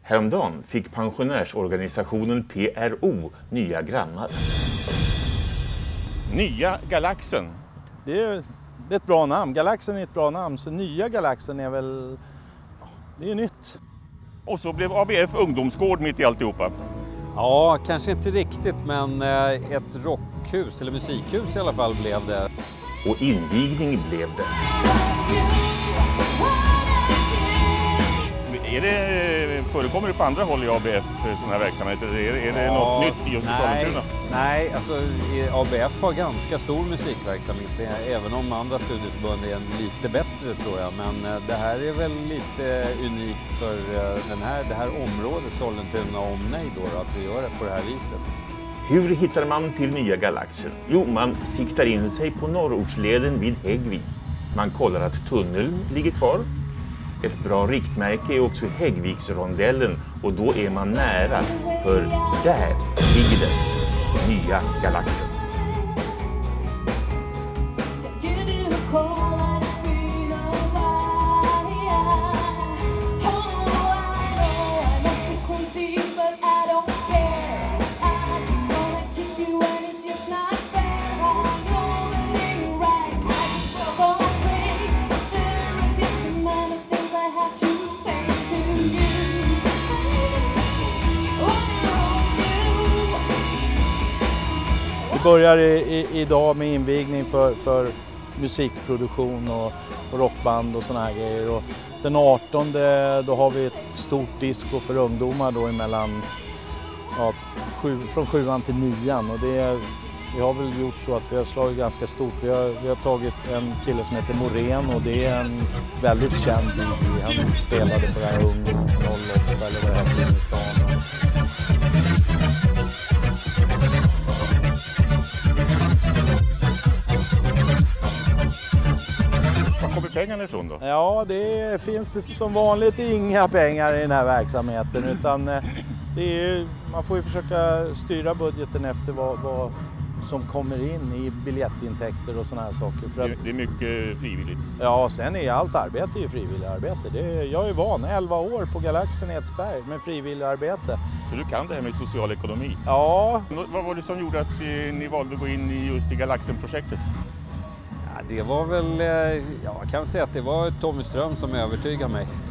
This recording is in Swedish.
Häromdagen fick pensionärsorganisationen PRO nya grannar. Nya Galaxen. Det är ett bra namn. Galaxen är ett bra namn. Så nya Galaxen är väl... Det är nytt. Och så blev ABF ungdomsgård mitt i alltihopa. Ja, kanske inte riktigt, men ett rockhus eller musikhus i alla fall blev det. Och invigning blev det. Förekommer det på andra håll i ABF sådana här verksamheter? Är det något nytt i just Sollentuna? Nej, alltså ABF har ganska stor musikverksamhet, även om andra studieförbund är lite bättre tror jag. Men det här är väl lite unikt för det här området Sollentuna och omnejd då, att vi gör det på det här viset. Hur hittar man till nya Galaxen? Jo, man siktar in sig på norrortsleden vid Häggvik. Man kollar att tunneln ligger kvar. Ett bra riktmärke är också Häggviksrondellen och då är man nära, för där ligger den nya Galaxen. Vi börjar idag med invigning för musikproduktion och rockband och såna här grejer. Och den 18 då har vi ett stort disco för ungdomar då emellan, från 7:an till 9:an. Och vi har väl gjort så att vi har slagit ganska stort. Vi har tagit en kille som heter Morén och det är en väldigt känd DJ. Han spelade på det här Ung 08 eller vad det här i stan. Var kommer pengarna ifrån då? Ja, det finns som vanligt inga pengar i den här verksamheten, utan man får ju försöka styra budgeten efter vad som kommer in i biljettintäkter och såna här saker. För att, det är mycket frivilligt. Ja, sen är allt arbete ju frivilligarbete. Jag är van, 11 år på Galaxen i Edsberg med frivilligarbete. Så du kan det här med social ekonomi? Ja. Vad var det som gjorde att ni valde att gå in just i Galaxen-projektet? Det var väl, jag kan säga att det var Tommy Ström som övertygade mig.